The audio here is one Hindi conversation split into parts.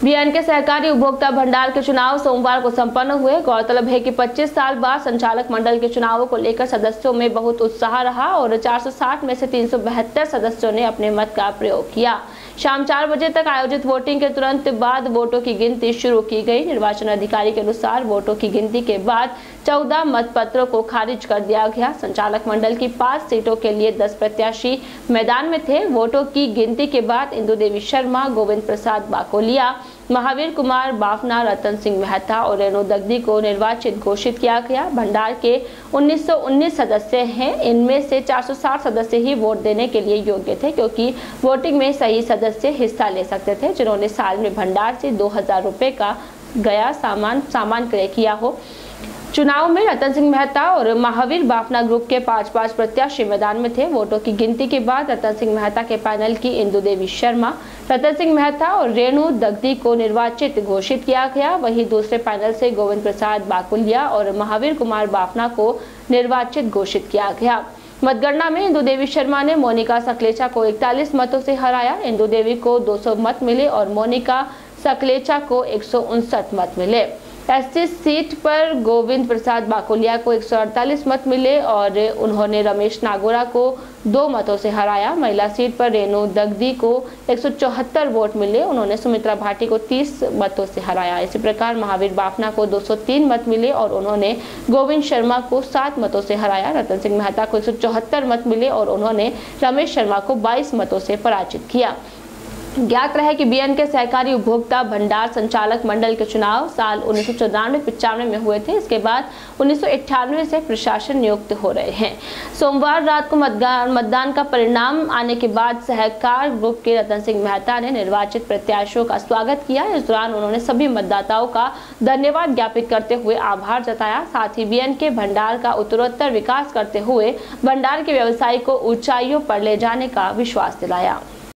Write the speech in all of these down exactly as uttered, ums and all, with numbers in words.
बीएनके सहकारी उपभोक्ता भंडार के चुनाव सोमवार को संपन्न हुए। गौरतलब है कि पच्चीस साल बाद संचालक मंडल के चुनावों को लेकर सदस्यों में बहुत उत्साह रहा और चार सौ साठ में से तीन सौ बहत्तर सदस्यों ने अपने मत का प्रयोग किया। शाम चार बजे तक आयोजित वोटिंग के तुरंत बाद वोटों की गिनती शुरू की गई। निर्वाचन अधिकारी के अनुसार वोटों की गिनती के बाद चौदह मतपत्रों को खारिज कर दिया गया। संचालक मंडल की पांच सीटों के लिए दस प्रत्याशी मैदान में थे। वोटों की गिनती के बाद इंदु देवी शर्मा, गोविंद प्रसाद बाकोलिया, महावीर कुमार बाफना, रतन सिंह मेहता और रेणु दग्दी को निर्वाचित घोषित किया गया। भंडार के उन्नीस सौ उन्नीस सदस्य हैं। इनमें से चार सौ साठ सदस्य ही वोट देने के लिए योग्य थे, क्योंकि वोटिंग में सही सदस्य हिस्सा ले सकते थे जिन्होंने साल में भंडार से दो हजार रुपए का गया सामान सामान क्रय किया हो। चुनाव में रतन सिंह मेहता और महावीर बाफना ग्रुप के पांच पांच प्रत्याशी मैदान में थे। वोटों की गिनती के बाद रतन सिंह मेहता के पैनल की इंदु देवी शर्मा, रतन सिंह मेहता और रेणु दग्दी को निर्वाचित घोषित किया गया। वहीं दूसरे पैनल से गोविंद प्रसाद बाकुलिया और महावीर कुमार बाफना को निर्वाचित घोषित किया गया। मतगणना में इंदु देवी शर्मा ने मोनिका सकलेचा को इकतालीस मतों से हराया। इंदु देवी को दो सौ मत मिले और मोनिका सकलेचा को एक सौ उनसठ मत मिले। एससी सीट पर गोविंद प्रसाद बाकुलिया को एक सौ अड़तालीस मत मिले और उन्होंने रमेश नागोरा को दो मतों से हराया। महिला सीट पर रेणु दग्दी को एक सौ चौहत्तर वोट मिले। उन्होंने सुमित्रा भाटी को तीस मतों से हराया। इसी प्रकार महावीर बाफना को दो सौ तीन मत मिले और उन्होंने गोविंद शर्मा को सात मतों से हराया। रतन सिंह मेहता को एक सौ चौहत्तर मत मिले और उन्होंने रमेश शर्मा को बाईस मतों से पराजित किया। ज्ञात रहे कि बीएनके सहकारी उपभोक्ता भंडार संचालक मंडल के चुनाव साल उन्नीस सौ चौरानवे पिचानवे में हुए थे। इसके बाद उन्नीस सौ अट्ठानवे से प्रशासन नियुक्त हो रहे हैं। सोमवार रात को मतदान मतदान का परिणाम आने के बाद सहकार ग्रुप के रतन सिंह मेहता ने निर्वाचित प्रत्याशियों का स्वागत किया। इस दौरान उन्होंने सभी मतदाताओं का धन्यवाद ज्ञापित करते हुए आभार जताया। साथ ही बीएनके भंडार का उत्तरोत्तर विकास करते हुए भंडार के व्यवसाय को ऊंचाइयों पर ले जाने का विश्वास दिलाया।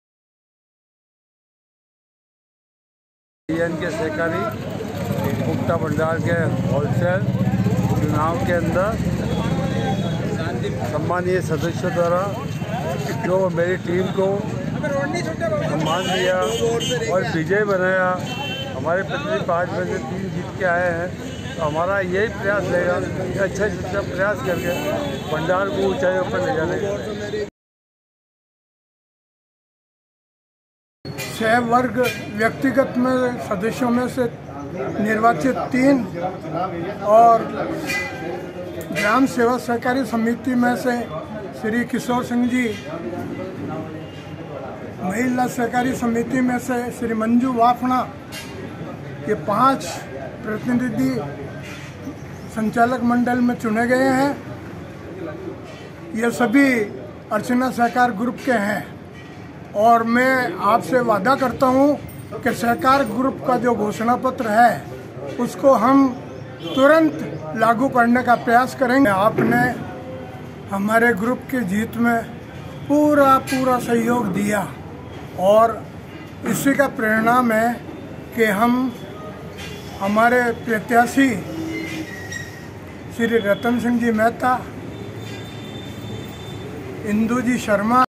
बीएनके सहकारी उपभोक्ता भंडार के होलसेल चुनाव के अंदर सम्मानीय सदस्यों द्वारा जो मेरी टीम को सम्मान दिया और विजय बनाया। हमारे प्रतिनिधि पाँच में से तीन जीत के आए हैं, तो हमारा यही प्रयास रहेगा कि अच्छा से अच्छा प्रयास करके भंडार को ऊंचाइयों पर ले जाने का। छह वर्ग व्यक्तिगत में सदस्यों में से निर्वाचित तीन और ग्राम सेवा सहकारी समिति में से श्री किशोर सिंह जी, महिला सहकारी समिति में से श्री मंजू वाफना, ये पांच प्रतिनिधि संचालक मंडल में चुने गए हैं। ये सभी अर्चना सहकार ग्रुप के हैं और मैं आपसे वादा करता हूं कि सहकार ग्रुप का जो घोषणा पत्र है उसको हम तुरंत लागू करने का प्रयास करेंगे। आपने हमारे ग्रुप की जीत में पूरा पूरा सहयोग दिया और इसी का परिणाम है कि हम हमारे प्रत्याशी श्री रतन सिंह जी मेहता, इंदु जी शर्मा,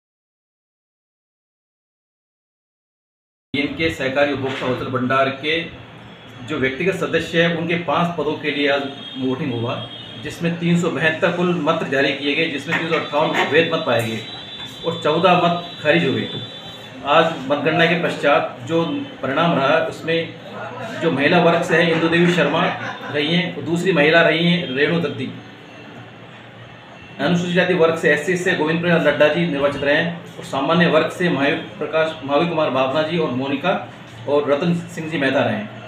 इनके सहकारी उपभोक्ता होलसेल भंडार के जो व्यक्तिगत सदस्य हैं उनके पांच पदों के लिए आज वोटिंग हुआ, जिसमें तीन सौ बहत्तर कुल मत जारी किए गए, जिसमें तीन सौ अट्ठावन अवैध मत पाए गए और चौदह मत खारिज हो गए। आज मतगणना के पश्चात जो परिणाम रहा उसमें जो महिला वर्ग से है इंदु देवी शर्मा रही हैं और दूसरी महिला रही हैं रेणु दग्दी। अनुसूचित जाति वर्ग से एससी से गोविंद प्रसाद लड्डा जी निर्वाचित रहे हैं और सामान्य वर्ग से महावीर प्रकाश महावीर कुमार बाफना जी और मोनिका और रतन सिंह जी मेहता रहे हैं।